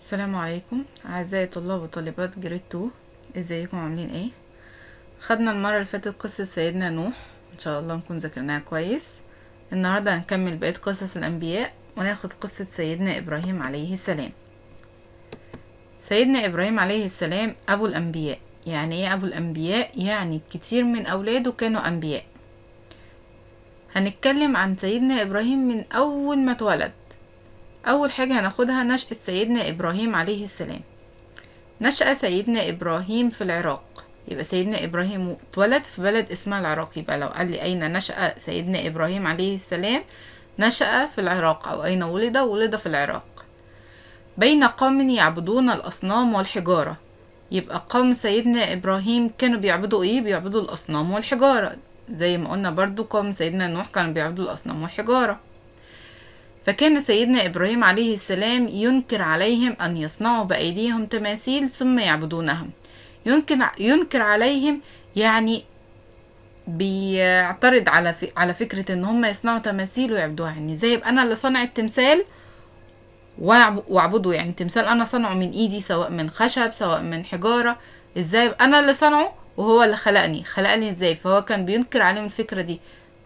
السلام عليكم اعزائي طلاب وطالبات جريد 2. ازيكم عاملين ايه؟ خدنا المره اللي فاتت قصه سيدنا نوح، ان شاء الله نكون ذاكرناها كويس. النهارده هنكمل بقيه قصص الانبياء وناخد قصه سيدنا ابراهيم عليه السلام. سيدنا ابراهيم عليه السلام ابو الانبياء. يعني ايه ابو الانبياء؟ يعني كتير من اولاده كانوا انبياء. هنتكلم عن سيدنا ابراهيم من اول ما اتولد. اول حاجه هناخدها نشأة سيدنا ابراهيم عليه السلام. نشأ سيدنا إبراهيم في العراق، يبقى سيدنا إبراهيم اتولد في بلد اسمها العراق. يبقى لو قال لي أين نشأ سيدنا إبراهيم عليه السلام، نشأ في العراق. أو أين ولد في العراق بين قوم يعبدون الأصنام والحجارة. يبقى قوم سيدنا إبراهيم كانوا بيعبدوا إيه؟ بيعبدوا الأصنام والحجارة، زي ما قلنا برضو قوم سيدنا نوح كانوا بيعبدوا الأصنام والحجارة. فكان سيدنا إبراهيم عليه السلام ينكر عليهم أن يصنعوا بأيديهم تماثيل ثم يعبدونهم. ينكر عليهم يعني بيعترض على فكرة ان هم يصنعوا تماثيل ويعبدوها. يعني زي انا اللي صنع التمثال واعبده، يعني تمثال انا صنعه من ايدي، سواء من خشب سواء من حجارة. ازاي انا اللي صنعه وهو اللي خلقني ازاي؟ فهو كان بينكر عليهم الفكرة دي.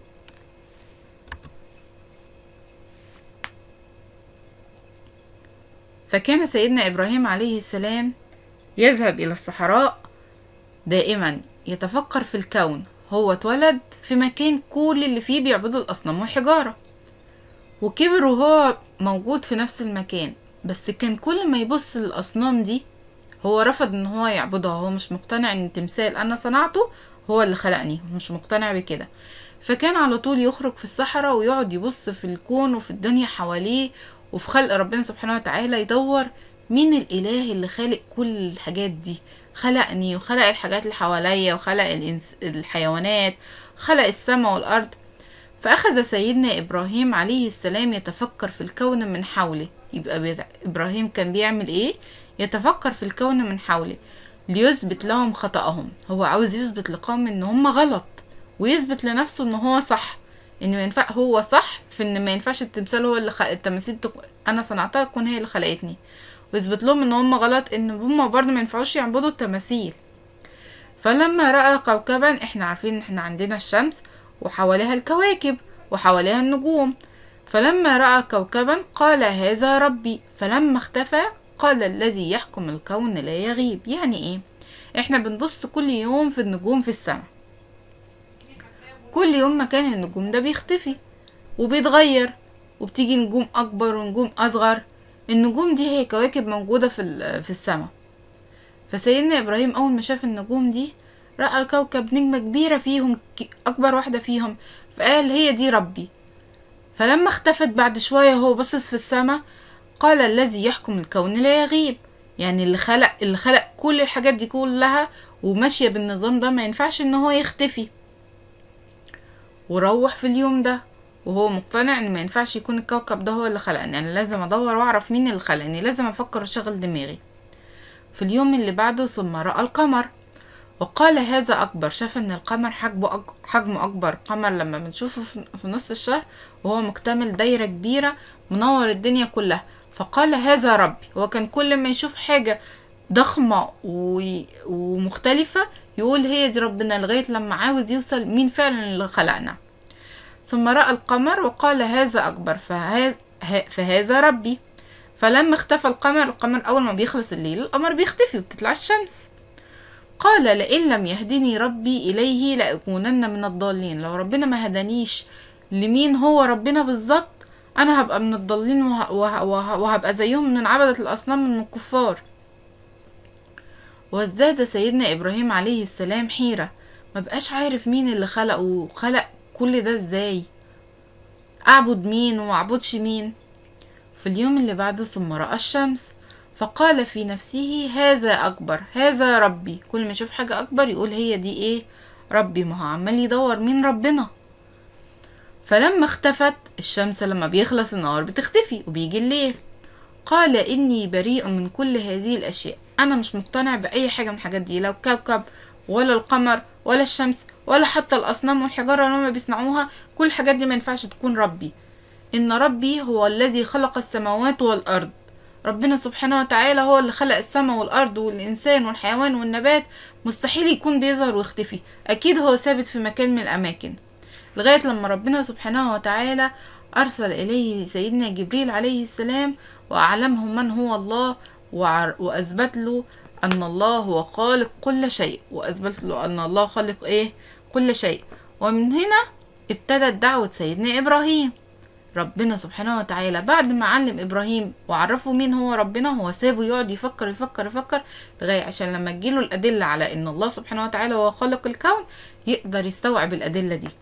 فكان سيدنا إبراهيم عليه السلام يذهب إلى الصحراء دائما يتفكر في الكون. هو اتولد في مكان كل اللي فيه بيعبدوا الأصنام والحجارة، وكبر وهو موجود في نفس المكان. بس كان كل ما يبص للأصنام دي هو رفض ان هو يعبدها. هو مش مقتنع ان تمثال انا صنعته هو اللي خلقني، مش مقتنع بكده. فكان على طول يخرج في الصحراء ويقعد يبص في الكون وفي الدنيا حواليه وفي خلق ربنا سبحانه وتعالى، يدور مين الإله اللي خالق كل الحاجات دي. خلقني وخلق الحاجات اللي حواليا وخلق الحيوانات، خلق السماء والأرض. فأخذ سيدنا إبراهيم عليه السلام يتفكر في الكون من حوله. يبقى إبراهيم كان بيعمل إيه؟ يتفكر في الكون من حوله ليثبت لهم خطأهم. هو عاوز يثبت لقوم إن هم غلط، ويثبت لنفسه إن هو صح. إن ما ينفع هو صح في إن ما ينفعش التمثال هو اللي التماثيل أنا صنعتها تكون هي اللي خلقتني، ويثبت لهم إن هم غلط، إن هم برضه ما ينفعوش يعبدوا التماثيل. فلما رأى كوكبا، احنا عارفين احنا عندنا الشمس وحواليها الكواكب وحواليها النجوم. فلما رأى كوكبا قال هذا ربي، فلما اختفى قال الذي يحكم الكون لا يغيب. يعني ايه؟ احنا بنبص كل يوم في النجوم في السماء، كل يوم مكان النجوم ده بيختفي وبيتغير، وبتيجي نجوم اكبر ونجوم اصغر. النجوم دي هي كواكب موجودة في السماء. فسيدنا إبراهيم أول ما شاف النجوم دي رأى كوكب نجمة كبيرة فيهم، أكبر واحدة فيهم، فقال هي دي ربي. فلما اختفت بعد شوية هو بصص في السماء قال الذي يحكم الكون لا يغيب. يعني اللي خلق كل الحاجات دي كلها وماشية بالنظام ده ما ينفعش ان هو يختفي. وروح في اليوم ده وهو مقتنع ان ما ينفعش يكون الكوكب ده هو اللي خلقني، انا لازم ادور واعرف مين اللي خلقني، لازم افكر واشغل دماغي. في اليوم اللي بعده ثم رأى القمر وقال هذا أكبر. شاف ان القمر حجمه أكبر. قمر لما بنشوفه في نص الشهر وهو مكتمل دايرة كبيرة منور الدنيا كلها. فقال هذا ربي. هو كان كل ما يشوف حاجة ضخمة ومختلفة يقول هي دي ربنا، لغاية لما عاوز يوصل مين فعلا اللي خلقنا. ثم رأى القمر وقال هذا أكبر فهذا ربي. فلما اختفى القمر أول ما بيخلص الليل القمر بيختفي وبتطلع الشمس. قال لئن لم يهدني ربي إليه لأكونن من الضالين. لو ربنا ما هدانيش لمين هو ربنا بالظبط أنا هبقى من الضالين وهبقى زيهم من عبدة الأصنام من الكفار. وازداد سيدنا إبراهيم عليه السلام حيرة، ما بقاش عارف مين اللي خلقه وخلق كل ده ازاي، أعبد مين ومعبدش مين. في اليوم اللي بعده ثم رأى الشمس فقال في نفسه هذا أكبر هذا ربي. كل ما يشوف حاجة أكبر يقول هي دي إيه؟ ربي. ما هو عمال يدور مين ربنا. فلما اختفت الشمس، لما بيخلص النهار بتختفي وبيجي الليل، قال إني بريء من كل هذه الأشياء. أنا مش مقتنع بأي حاجة من الحاجات دي، لو كوكب ولا القمر ولا الشمس ولا حتى الأصنام والحجارة اللي هما بيصنعوها، كل الحاجات دي ما ينفعش تكون ربي. إن ربي هو الذي خلق السماوات والأرض. ربنا سبحانه وتعالى هو اللي خلق السماء والأرض والإنسان والحيوان والنبات، مستحيل يكون بيظهر ويختفي، أكيد هو ثابت في مكان من الأماكن. لغاية لما ربنا سبحانه وتعالى أرسل إليه سيدنا جبريل عليه السلام وأعلمه من هو الله، وأثبت له أن الله هو خالق كل شيء، وأثبت له أن الله خالق كل شيء. ومن هنا ابتدت دعوة سيدنا إبراهيم. ربنا سبحانه وتعالى بعد ما علم إبراهيم وعرفه مين هو ربنا، هو سابه يقعد يفكر يفكر يفكر لغاية عشان لما تجيله الأدلة على أن الله سبحانه وتعالى هو خالق الكون يقدر يستوعب الأدلة دي.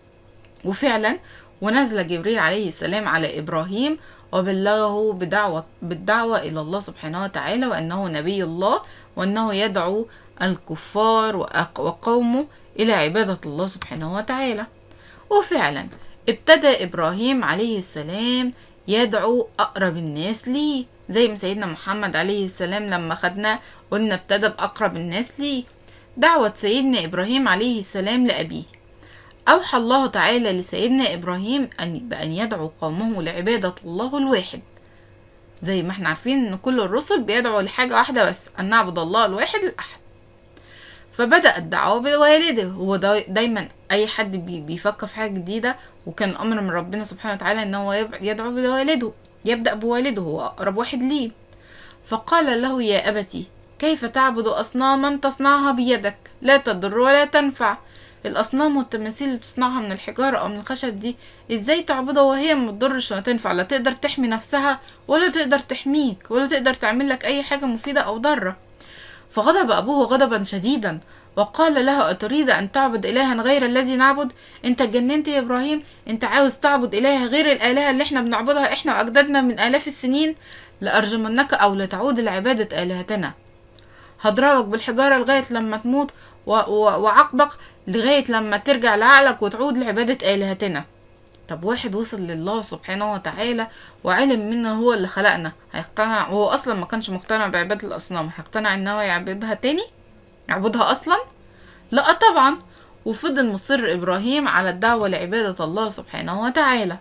وفعلا ونزل جبريل عليه السلام على إبراهيم وبلغه بالدعوة إلى الله سبحانه وتعالى، وأنه نبي الله، وأنه يدعو الكفار وقومه إلى عبادة الله سبحانه وتعالى. وفعلا ابتدى إبراهيم عليه السلام يدعو أقرب الناس ليه، زي ما سيدنا محمد عليه السلام لما خدنا قلنا ابتدى بأقرب الناس ليه. دعوة سيدنا إبراهيم عليه السلام لأبيه، أوحى الله تعالى لسيدنا إبراهيم بأن يدعو قومه لعبادة الله الواحد، زي ما احنا عارفين ان كل الرسل بيدعوا لحاجة واحدة بس، أن نعبد الله الواحد الأحد. فبدأ الدعوة بوالده. هو دايما أي حد بيفكر في حاجة جديدة، وكان أمر من ربنا سبحانه وتعالى ان هو يدعو بوالده، يبدأ بوالده، هو أقرب واحد ليه. فقال له: يا أبتي كيف تعبد أصناما تصنعها بيدك لا تضر ولا تنفع؟ الأصنام والتماثيل اللي بتصنعها من الحجارة أو من الخشب دي ازاي تعبدها وهي ما تضرش ولا تنفع؟ لا تقدر تحمي نفسها ولا تقدر تحميك ولا تقدر تعمل لك أي حاجة مفيدة أو ضارة. فغضب أبوه غضبا شديدا وقال له: أتريد أن تعبد إلها غير الذي نعبد؟ انت اتجننت يا إبراهيم؟ انت عاوز تعبد إله غير الآلهة اللي احنا بنعبدها احنا وأجدادنا من آلاف السنين؟ لأرجمنك أو لتعود لعبادة آلهتنا، هضربك بالحجارة لغاية لما تموت وعقبك لغاية لما ترجع لعقلك وتعود لعبادة آلهتنا. طب واحد وصل لله سبحانه وتعالى وعلم منه هو اللي خلقنا، هيقتنع؟ هو أصلا ما كانش مقتنع بعبادة الأصنام، هيقتنع إن هو يعبدها تاني؟ يعبدها أصلا؟ لا طبعا. وفضل مصر إبراهيم على الدعوة لعبادة الله سبحانه وتعالى.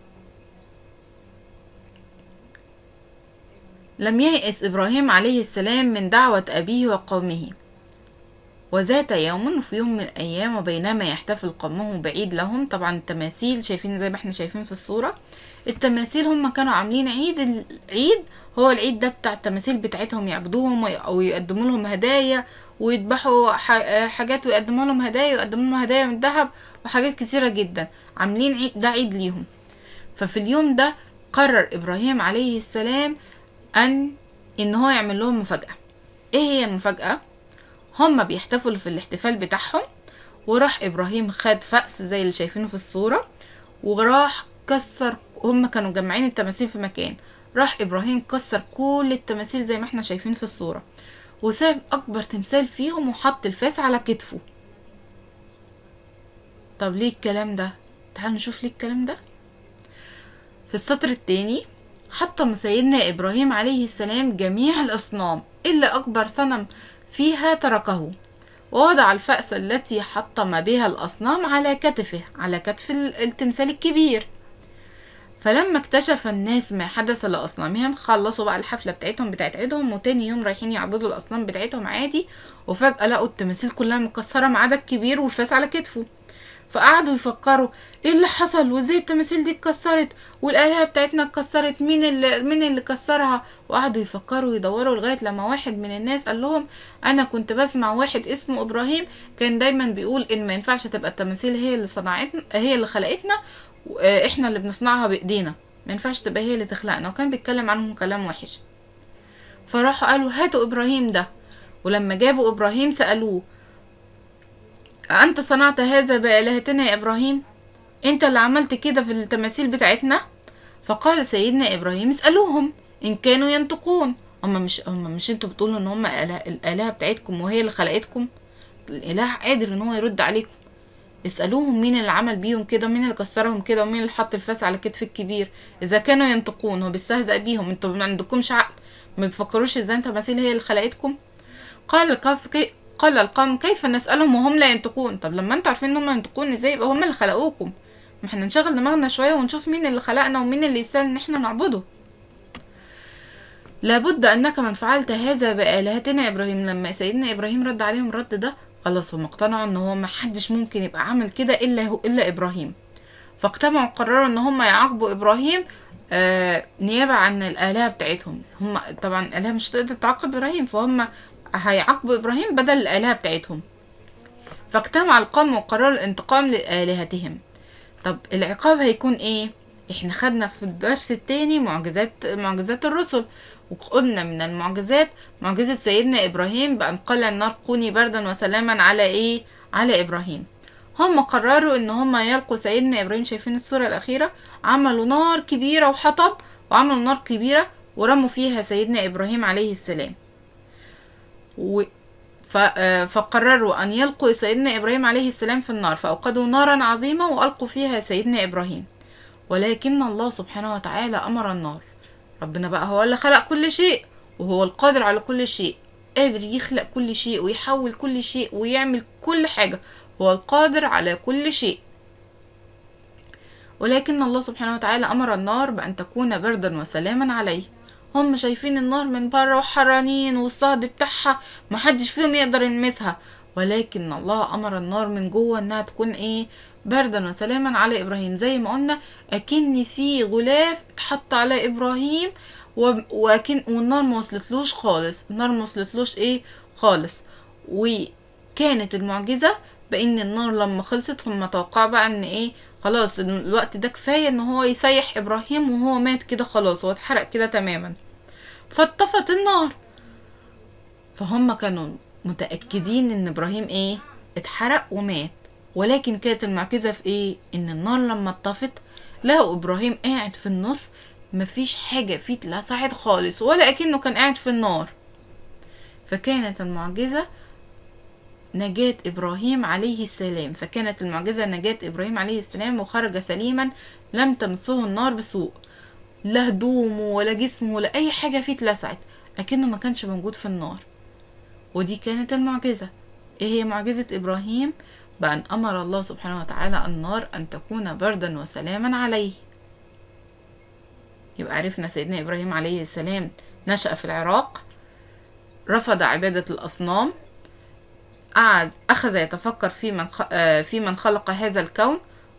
لم ييأس إبراهيم عليه السلام من دعوة أبيه وقومه. وذات يوم، في يوم من الأيام، وبينما يحتفل قومه بعيد لهم، طبعا التماثيل شايفين زي ما احنا شايفين في الصورة، التماثيل هم كانوا عاملين العيد هو العيد ده بتاع التماثيل بتاعتهم، يعبدوهم ويقدموا لهم هدايا ويذبحوا حاجات ويقدموا لهم هدايا، ويقدموا لهم هدايا من ذهب وحاجات كثيرة جدا، عاملين عيد ده عيد ليهم. ففي اليوم ده قرر إبراهيم عليه السلام ان هو يعمل لهم مفاجأة. ايه هي المفاجأة؟ هم بيحتفلوا في الاحتفال بتاعهم، وراح ابراهيم خد فأس زي اللي شايفينه في الصورة، وراح كسر، هم كانوا جمعين التماثيل في مكان، راح ابراهيم كسر كل التماثيل زي ما احنا شايفين في الصورة، وساب اكبر تمثال فيهم وحط الفاس على كتفه. طب ليه الكلام ده؟ تعالوا نشوف ليه الكلام ده. في السطر التاني: حطم سيدنا إبراهيم عليه السلام جميع الأصنام إلا أكبر صنم فيها تركه، ووضع الفأس التي حطم بها الأصنام على كتفه، على كتف التمثال الكبير. فلما اكتشف الناس ما حدث لأصنامهم، خلصوا بقى الحفلة بتاعتهم بتاعت عيدهم، وتاني يوم رايحين يعبدوا الأصنام بتاعتهم عادي، وفجأة لقوا التماثيل كلها مكسرة ما عدا الكبير والفاس على كتفه. فقعدوا يفكروا ايه اللي حصل، وازاي التماثيل دي اتكسرت، والآلهة بتاعتنا اتكسرت، مين اللي كسرها؟ وقعدوا يفكروا ويدوروا لغاية لما واحد من الناس قال لهم: انا كنت بسمع واحد اسمه ابراهيم كان دايما بيقول ان ما ينفعش تبقى التماثيل هي اللي صنعتنا، هي اللي خلقتنا، احنا اللي بنصنعها بايدينا، ما ينفعش تبقى هي اللي تخلقنا، وكان بيتكلم عنهم كلام وحش. فراحوا قالوا: هاتوا ابراهيم ده. ولما جابوا ابراهيم سألوه: أنت صنعت هذا بآلهتنا يا إبراهيم؟ أنت اللي عملت كده في التماثيل بتاعتنا؟ فقال سيدنا إبراهيم: اسألوهم إن كانوا ينطقون. هم مش انتوا بتقولوا ان هم الآلهة بتاعتكم وهي اللي خلقتكم؟ الإله قادر ان هو يرد عليكم. اسألوهم مين اللي عمل بيهم كده، مين اللي كسرهم كده، ومين اللي حط الفاس على كتف الكبير، إذا كانوا ينطقون. هو بيستهزأ بيهم، انتوا ما عندكمش عقل، ما بتفكروش ازاي التماثيل هي اللي خلقتكم؟ قال القوم: كيف نسألهم وهم لا ينطقون؟ طب لما انتوا عارفين ان هم ينطقون ازاي يبقى هم اللي خلقوكم؟ ما احنا نشغل دماغنا شوية ونشوف مين اللي خلقنا ومين اللي يستاهل ان احنا نعبده. لابد انك من فعلت هذا بآلهتنا يا ابراهيم. لما سيدنا ابراهيم رد عليهم الرد ده، خلاص هم اقتنعوا ان هو ما حدش ممكن يبقى عمل كده الا ابراهيم. فاجتمعوا قرروا ان هم يعاقبوا ابراهيم نيابة عن الآلهة بتاعتهم. هم طبعا الآلهة مش تقدر تعاقب ابراهيم، فهم هيعاقبوا ابراهيم بدل الآلهة بتاعتهم. فاجتمع القوم وقرروا الانتقام لآلهتهم. طب العقاب هيكون ايه؟ احنا خدنا في الدرس التاني معجزات الرسل، وقلنا من المعجزات معجزة سيدنا ابراهيم بأن قال النار كوني بردا وسلاما على ايه؟ على ابراهيم. هم قرروا ان هم يلقوا سيدنا ابراهيم، شايفين الصورة الاخيرة؟ عملوا نار كبيرة وحطب، وعملوا نار كبيرة ورموا فيها سيدنا ابراهيم عليه السلام. فقرروا أن يلقوا سيدنا إبراهيم عليه السلام في النار، فأوقدوا نارا عظيمة وألقوا فيها سيدنا إبراهيم. ولكن الله سبحانه وتعالى أمر النار. ربنا بقى هو اللي خلق كل شيء، وهو القادر على كل شيء، قادر يخلق كل شيء ويحول كل شيء ويعمل كل حاجة، هو القادر على كل شيء. ولكن الله سبحانه وتعالى أمر النار بأن تكون بردا وسلاما عليه. هم شايفين النار من بره وحرانين، والصهد بتاعها محدش فيهم يقدر يلمسها، ولكن الله أمر النار من جوه انها تكون ايه؟ بردا وسلاما على ابراهيم. زي ما قلنا اكن في غلاف اتحط على ابراهيم، والنار ما وصلتلوش خالص، النار ما وصلتلوش ايه خالص. وكانت المعجزة بان النار لما خلصت هم توقعوا بقى ان ايه، خلاص الوقت ده كفاية ان هو يسيح ابراهيم وهو مات كده خلاص، هو اتحرق كده تماما. فاتطفت النار، فهم كانوا متأكدين ان ابراهيم ايه؟ اتحرق ومات. ولكن كانت المعجزة في ايه؟ ان النار لما اتطفت لقوا ابراهيم قاعد في النص، مفيش حاجة فيه اتلسعت خالص، ولا اكنه كان قاعد في النار. فكانت المعجزة نجاة إبراهيم عليه السلام، فكانت المعجزة نجاة إبراهيم عليه السلام، وخرج سليما لم تمسه النار بسوء، لا هدومه ولا جسمه ولا أي حاجة فيه اتلسعت، أكنه ما كانش موجود في النار. ودي كانت المعجزة. إيه هي معجزة إبراهيم؟ بأن أمر الله سبحانه وتعالى النار أن تكون بردا وسلاما عليه. يبقى عرفنا سيدنا إبراهيم عليه السلام نشأ في العراق، رفض عبادة الأصنام، أخذ يتفكر في من خلق هذا الكون،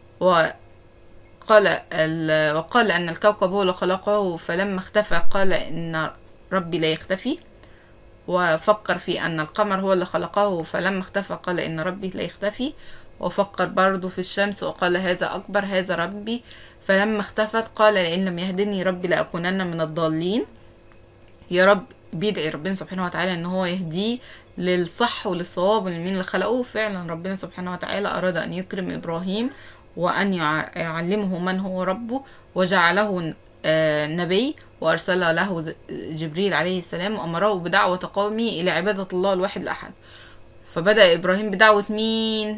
وقال أن الكوكب هو اللي خلقه، فلما اختفى قال إن ربي لا يختفي. وفكر في أن القمر هو اللي خلقه، فلما اختفى قال إن ربي لا يختفي. وفكر برضو في الشمس وقال هذا أكبر، هذا ربي. فلما اختفت قال لئن لم يهدني ربي لأكونن من الضالين. يا رب، بيدعي ربنا سبحانه وتعالى ان هو يهديه للصح وللصواب لمين اللي خلقه. فعلا ربنا سبحانه وتعالى اراد ان يكرم ابراهيم وان يعلمه من هو ربه، وجعله نبي، وارسل له جبريل عليه السلام، وامره بدعوة قومه الى عبادة الله الواحد الاحد. فبدأ ابراهيم بدعوة مين؟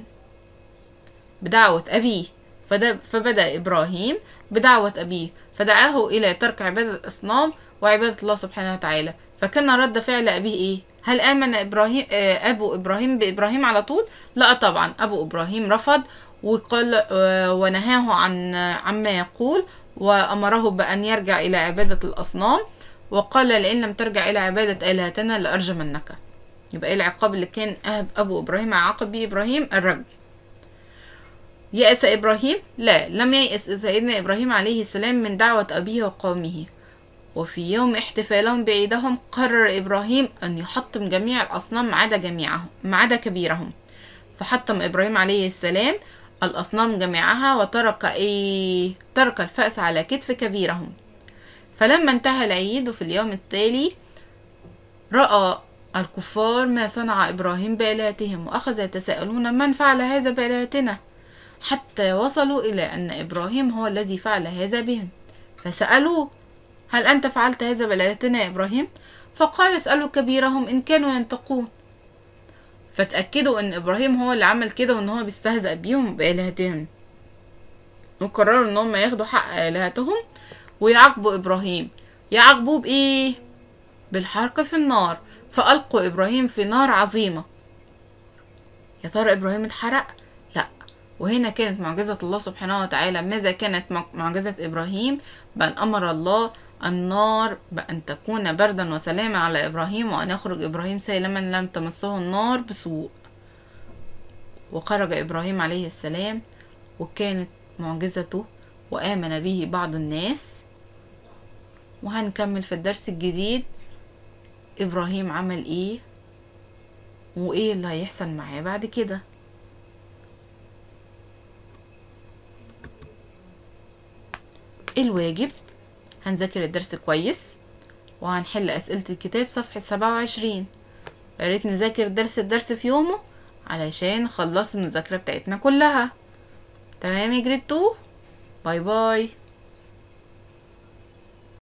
بدعوة ابيه. فبدأ ابراهيم بدعوة ابيه، فدعاه الى ترك عبادة الاصنام وعبادة الله سبحانه وتعالى. فكان رد فعل أبيه إيه؟ هل آمن أبو إبراهيم بإبراهيم على طول؟ لا طبعا، أبو إبراهيم رفض وقال ونهاه عما يقول، وأمره بأن يرجع إلى عبادة الأصنام، وقال لئن لم ترجع إلى عبادة آلهتنا لأرجمنك. يبقى إيه العقاب اللي كان أبو إبراهيم عاقب به إبراهيم؟ الرجم. يأس إبراهيم؟ لا، لم ييأس سيدنا إبراهيم عليه السلام من دعوة أبيه وقومه. وفي يوم احتفالهم بعيدهم قرر إبراهيم أن يحطم جميع الأصنام ما عدا كبيرهم. فحطم إبراهيم عليه السلام الأصنام جميعها، وترك ترك الفأس على كتف كبيرهم. فلما انتهى العيد في اليوم التالي رأى الكفار ما صنع إبراهيم بآلهتهم، وأخذ يتساءلون من فعل هذا بآلهتنا، حتى وصلوا إلى أن إبراهيم هو الذي فعل هذا بهم. فسألوه هل أنت فعلت هذا بآلهتنا يا إبراهيم؟ فقال اسألوا كبيرهم إن كانوا ينطقون. فتأكدوا أن إبراهيم هو اللي عمل كده، وأن هو بيستهزأ بيهم بآلهتهم، وقرروا أن هم ياخدوا حق آلهتهم ويعاقبوا إبراهيم. يعاقبوه بإيه؟ بالحرق في النار. فألقوا إبراهيم في نار عظيمة. يا ترى إبراهيم اتحرق؟ لا. وهنا كانت معجزة الله سبحانه وتعالى. ماذا كانت معجزة إبراهيم؟ بأن أمر الله النار بأن تكون بردا وسلاما على إبراهيم، وأن يخرج إبراهيم سالما لم تمسه النار بسوء. وخرج إبراهيم عليه السلام، وكانت معجزته وآمن به بعض الناس. وهنكمل في الدرس الجديد إبراهيم عمل إيه وإيه اللي هيحصل معاه بعد كده. الواجب: هنذاكر الدرس كويس وهنحل أسئلة الكتاب صفحة 27. ياريت نذاكر الدرس في يومه علشان نخلص المذاكرة بتاعتنا كلها. تمام يا جريد 2. باي باي.